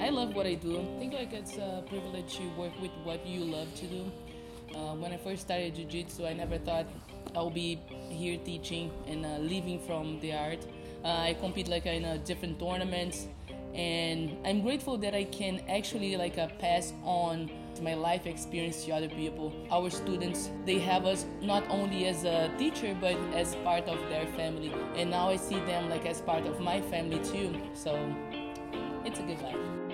I love what I do. I think like it's a privilege to work with what you love to do. When I first started Jiu-jitsu, I never thought I'll be here teaching and living from the art. I compete like in different tournaments, and I'm grateful that I can actually like pass on my life experience to other people. Our students, they have us not only as a teacher but as part of their family, and now I see them like as part of my family too. So it's a good life.